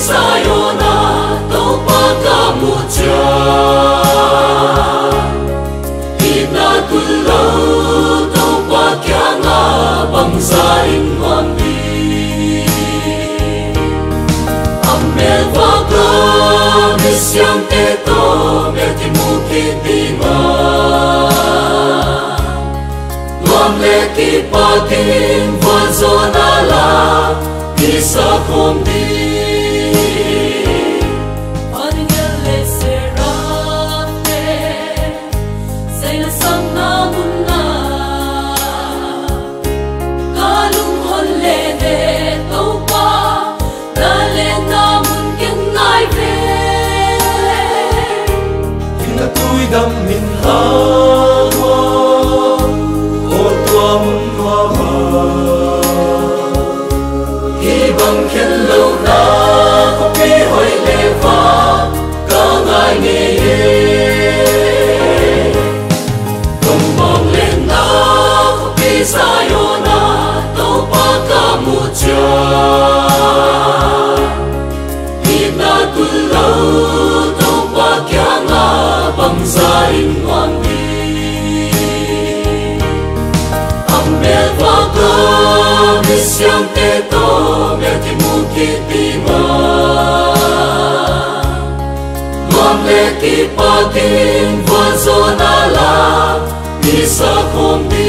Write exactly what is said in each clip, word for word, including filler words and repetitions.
sayona tau pakamuja ina tulau tau pakyanga bangsa ingwambi amel waka misyang teto metimukitima luam leki patin wazonala isa kombi đam min ha hoa ô tua mun hoa hoa hi bang khen lâu na có bi hỏi lệ pha ca ngài nghe công mong lên na có bi sayona tau pa ca mu cha hi na tu lâu tau pa kya nga bangsa ingwambi amel waka misyang teto metimukitima luam leki patin wazonala isa kombi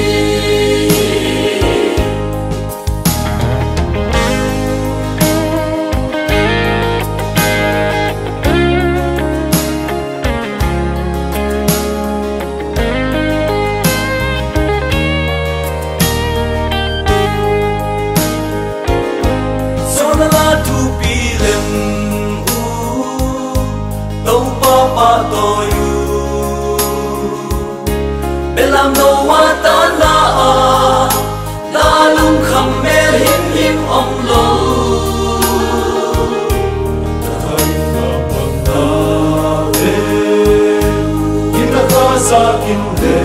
belam no watana la lung kham mel him him om lo thai na bang na ve in na ka sa kin de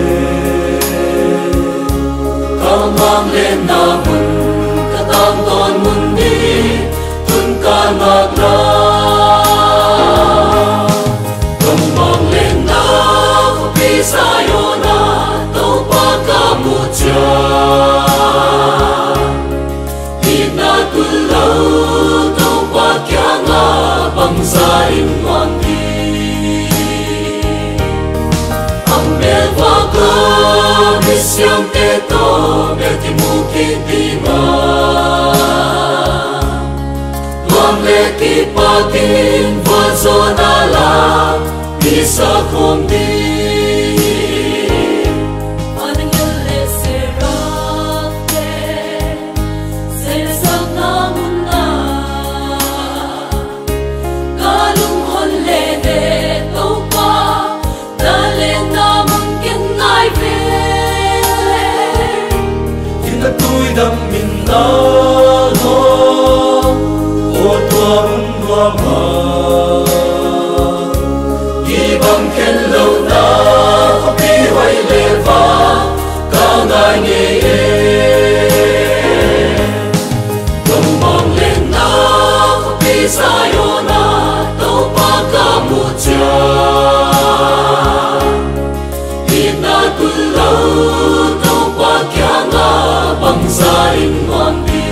kamam le na mun katam ton mun di tun ka magla kamam le na ko pi sayona mucha ina tulau tau pakyanga bangsa ingwambi amel waka misyang teto metimukitima luam leki patin wazonala isa kombi đam min na lo ô tua mun hoa ma hi bang khen lâu na có bi hỏi lệ pha ca ngài nghe công mong lên na có bi sayona tau pa ca mu cha ina tu lâu tau pa kya nga bangsa ingwambi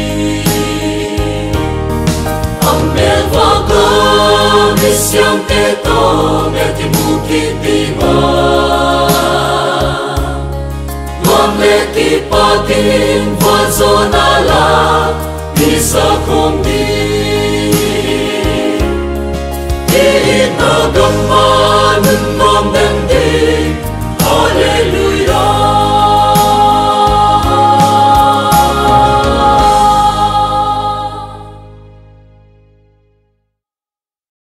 amel waka misyang teto metimukitima luam leki patin wazonala isa kombi ina gamman